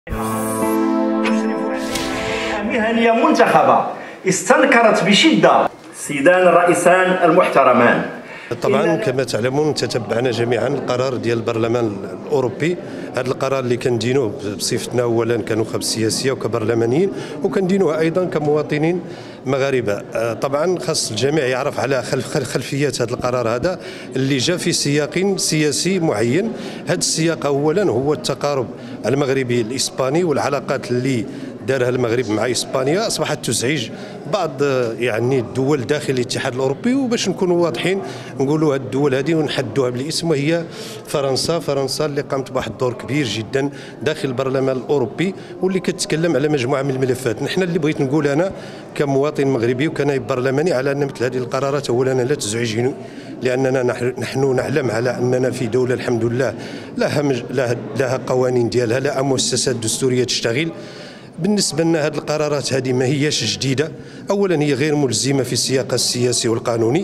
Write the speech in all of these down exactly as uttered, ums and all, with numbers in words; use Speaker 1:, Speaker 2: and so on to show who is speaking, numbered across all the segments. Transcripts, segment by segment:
Speaker 1: مهنية منتخبة استنكرت بشدة السيدان الرئيسان المحترمان.
Speaker 2: طبعا كما تعلمون تتبعنا جميعا القرار ديال البرلمان الاوروبي. هذا القرار اللي كندينوه بصفتنا اولا كنخب سياسيه وكبرلمانيين، وكندينوه ايضا كمواطنين مغاربه. طبعا خاص الجميع يعرف على خلفيات هذا القرار هذا اللي جاء في سياق سياسي معين. هذا السياق اولا هو التقارب المغربي الاسباني والعلاقات اللي دارها المغرب مع اسبانيا اصبحت تزعج بعض يعني الدول داخل الاتحاد الاوروبي. وباش نكونوا واضحين نقولوا هذه الدول هذه ونحدوها بالاسم، وهي فرنسا. فرنسا اللي قامت بواحد الدور كبير جدا داخل البرلمان الاوروبي واللي كتكلم على مجموعه من الملفات. نحن اللي بغيت نقول انا كمواطن مغربي وكنائب برلماني على ان مثل هذه القرارات اولا لا تزعجني، لاننا نحن نعلم على اننا في دوله الحمد لله لها لها قوانين ديالها، لها مؤسسات دستوريه تشتغل. بالنسبه لنا هذه القرارات هذه ما هياش جديده، اولا هي غير ملزمه في السياق السياسي والقانوني،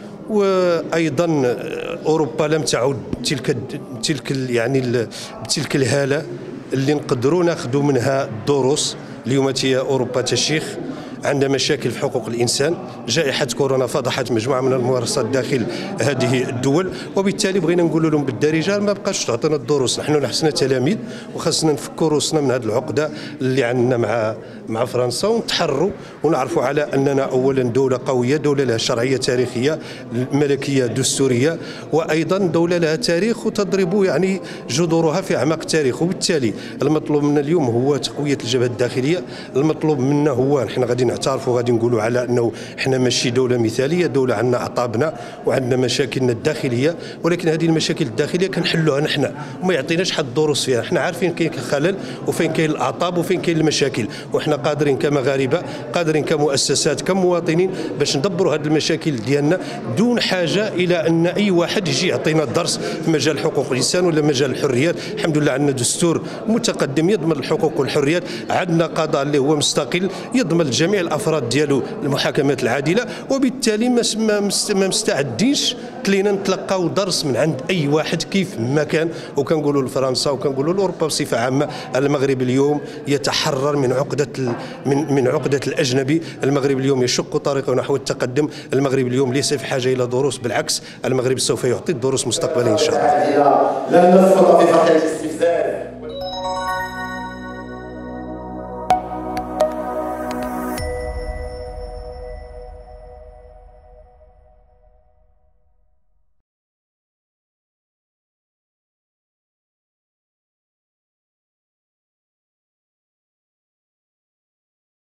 Speaker 2: وايضا اوروبا لم تعد تلك تلك يعني بتلك الهاله اللي نقدروا ناخذوا منها الدروس. اليوم هي اوروبا تشيخ، عندها مشاكل في حقوق الانسان، جائحه كورونا فضحت مجموعه من الممارسات داخل هذه الدول، وبالتالي بغينا نقول لهم بالدارجه ما بقاش تعطينا الدروس. نحن نحسنا تلاميذ وخاصنا نفكوا روسنا من هذه العقده اللي عندنا مع مع فرنسا، ونتحروا ونعرفوا على اننا اولا دوله قويه، دوله لها شرعيه تاريخيه ملكيه دستوريه، وايضا دوله لها تاريخ وتضرب يعني جذورها في اعماق التاريخ. وبالتالي المطلوب منا اليوم هو تقويه الجبهه الداخليه. المطلوب منا هو نحن غادي نعترفوا غادي نقولوا على انه احنا ماشي دوله مثاليه، دوله عندنا اعطابنا وعندنا مشاكلنا الداخليه، ولكن هذه المشاكل الداخليه كنحلوها نحن وما يعطيناش حد الدروس فيها. احنا عارفين كاين خلل وفين كاين الاعطاب وفين كاين المشاكل، وحنا قادرين كمغاربه قادرين كمؤسسات كمواطنين باش ندبروا هذه المشاكل ديالنا دون حاجه الى ان اي واحد يجي يعطينا الدرس في مجال حقوق الانسان ولا مجال الحريات. الحمد لله عندنا دستور متقدم يضمن الحقوق والحريات، عندنا قضاء اللي هو مستقل يضمن لجميع الافراد ديالو المحاكمات العادله، وبالتالي ما ما مستعدينش تلينا نتلقاو درس من عند اي واحد كيف ما كان. وكنقولوا لفرنسا وكنقولوا لاوروبا بصفه عامه، المغرب اليوم يتحرر من عقده من من عقده الاجنبي. المغرب اليوم يشق طريقه نحو التقدم. المغرب اليوم ليس في حاجه الى دروس، بالعكس المغرب سوف يعطي الدروس مستقبلا ان شاء الله.